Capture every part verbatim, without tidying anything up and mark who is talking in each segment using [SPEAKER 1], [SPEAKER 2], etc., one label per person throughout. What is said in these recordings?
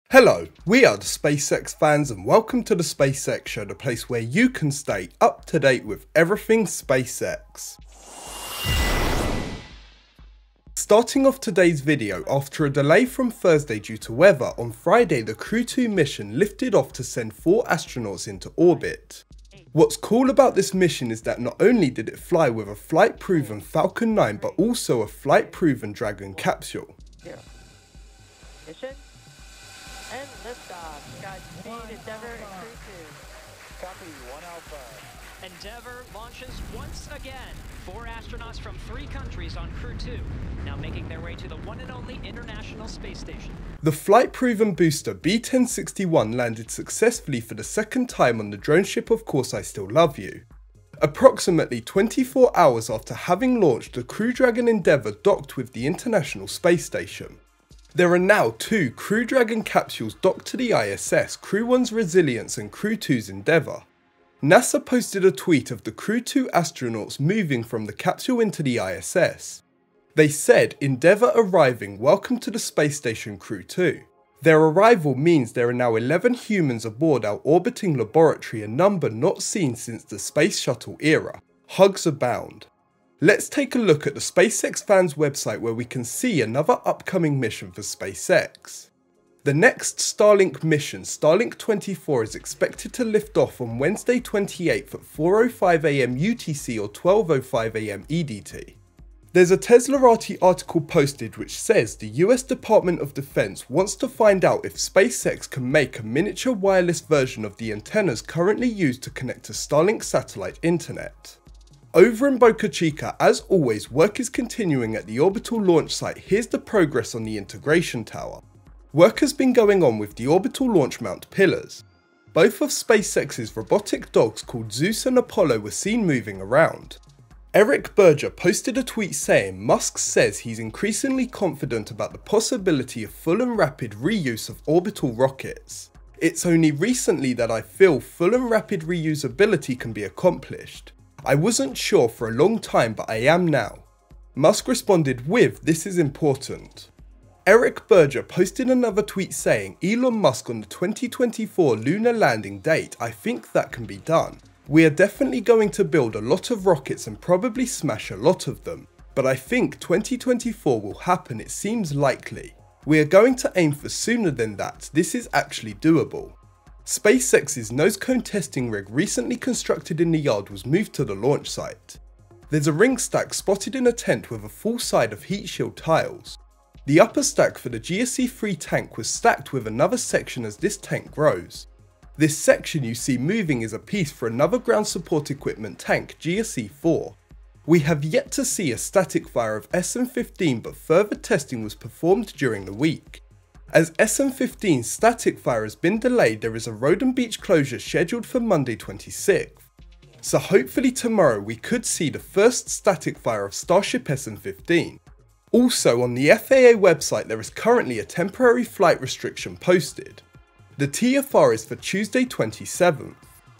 [SPEAKER 1] Hello, we are the SpaceX fans and welcome to the SpaceX Show, the place where you can stay up to date with everything SpaceX. Starting off today's video, after a delay from Thursday due to weather, on Friday the Crew two mission lifted off to send four astronauts into orbit. What's cool about this mission is that not only did it fly with a flight-proven Falcon nine but also a flight-proven Dragon capsule.
[SPEAKER 2] Zero. Mission and liftoff. Godspeed, Endeavour and Crew two.
[SPEAKER 3] Copy, one Alpha.
[SPEAKER 4] Endeavour launches once again. Four astronauts from three countries on Crew two, now making their way to the one and only International Space Station.
[SPEAKER 1] The flight-proven booster B ten sixty-one landed successfully for the second time on the drone ship Of Course I Still Love You. Approximately twenty-four hours after having launched, the Crew Dragon Endeavour docked with the International Space Station. There are now two Crew Dragon capsules docked to the I S S, Crew one's Resilience and Crew two's Endeavour. NASA posted a tweet of the Crew two astronauts moving from the capsule into the I S S. They said, "Endeavour arriving, welcome to the space station Crew two. Their arrival means there are now eleven humans aboard our orbiting laboratory, a number not seen since the space shuttle era. Hugs abound." Let's take a look at the SpaceXFans website where we can see another upcoming mission for SpaceX. The next Starlink mission, Starlink twenty-four, is expected to lift off on Wednesday twenty-eighth at four oh five a m U T C or twelve oh five a m E D T. There's a Teslarati article posted which says the U S Department of Defense wants to find out if SpaceX can make a miniature wireless version of the antennas currently used to connect to Starlink satellite internet. Over in Boca Chica, as always, work is continuing at the orbital launch site. Here's the progress on the integration tower. Work has been going on with the orbital launch mount pillars. Both of SpaceX's robotic dogs called Zeus and Apollo were seen moving around. Eric Berger posted a tweet saying Musk says he's increasingly confident about the possibility of full and rapid reuse of orbital rockets. It's only recently that I feel full and rapid reusability can be accomplished. I wasn't sure for a long time, but I am now. Musk responded with, "This is important." Eric Berger posted another tweet saying, "Elon Musk on the twenty twenty-four lunar landing date, I think that can be done. We are definitely going to build a lot of rockets and probably smash a lot of them. But I think twenty twenty-four will happen, it seems likely. We are going to aim for sooner than that, this is actually doable." SpaceX's nose cone testing rig recently constructed in the yard was moved to the launch site. There's a ring stack spotted in a tent with a full side of heat shield tiles. The upper stack for the G S E three tank was stacked with another section as this tank grows. This section you see moving is a piece for another ground support equipment tank, G S E four. We have yet to see a static fire of S N fifteen, but further testing was performed during the week. As S N fifteen's static fire has been delayed, there is a road and beach closure scheduled for Monday twenty-sixth. So hopefully tomorrow we could see the first static fire of Starship S N fifteen. Also on the F A A website there is currently a temporary flight restriction posted. The T F R is for Tuesday twenty-seventh.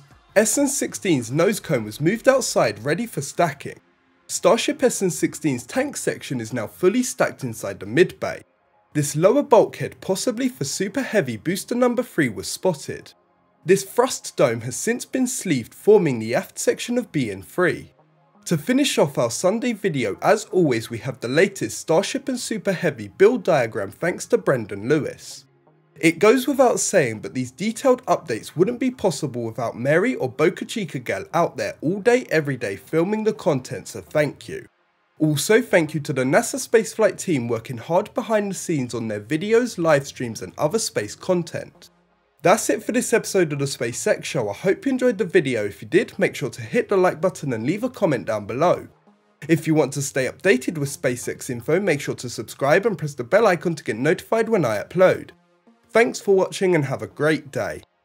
[SPEAKER 1] S N sixteen's nose cone was moved outside ready for stacking. Starship S N sixteen's tank section is now fully stacked inside the mid bay. This lower bulkhead, possibly for Super Heavy booster number three, was spotted. This thrust dome has since been sleeved, forming the aft section of B N three. To finish off our Sunday video, as always we have the latest Starship and Super Heavy build diagram thanks to Brendan Lewis. It goes without saying, but these detailed updates wouldn't be possible without Mary or Boca Chica gal out there all day every day filming the content, so thank you. Also, thank you to the NASA spaceflight team working hard behind the scenes on their videos, live streams and other space content. That's it for this episode of the SpaceX Show. I hope you enjoyed the video. If you did, make sure to hit the like button and leave a comment down below. If you want to stay updated with SpaceX info, make sure to subscribe and press the bell icon to get notified when I upload. Thanks for watching and have a great day.